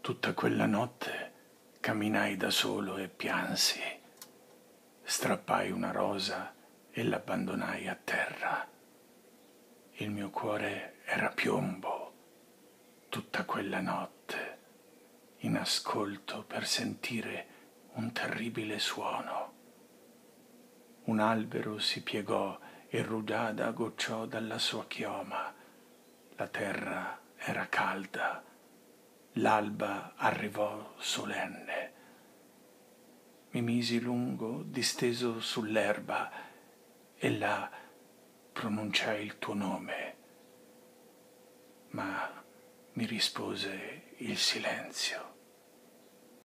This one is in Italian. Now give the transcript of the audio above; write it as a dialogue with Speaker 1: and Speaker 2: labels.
Speaker 1: Tutta quella notte camminai da solo e piansi. Strappai una rosa e l'abbandonai a terra. Il mio cuore era piombo tutta quella notte, in ascolto per sentire un terribile suono. Un albero si piegò e rugiada gocciò dalla sua chioma. La terra era calda. L'alba arrivò solenne. Mi misi lungo, disteso sull'erba, e là pronunciai il tuo nome, ma mi rispose il silenzio.